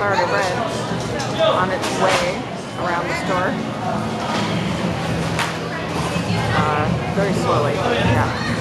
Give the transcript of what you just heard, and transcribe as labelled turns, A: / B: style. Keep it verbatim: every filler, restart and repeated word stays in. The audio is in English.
A: already red on its way around the store. Uh, very slowly, yeah.